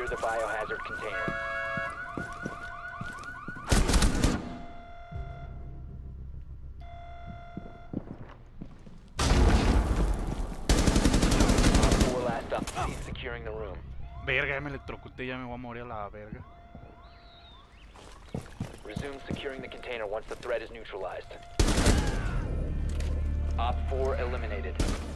secure the biohazard container. Op 4 last stop. Cease securing the room. Verga, ya me electrocuté, ya me voy a morir a la verga. Resume securing the container once the threat is neutralized. Op 4 eliminated.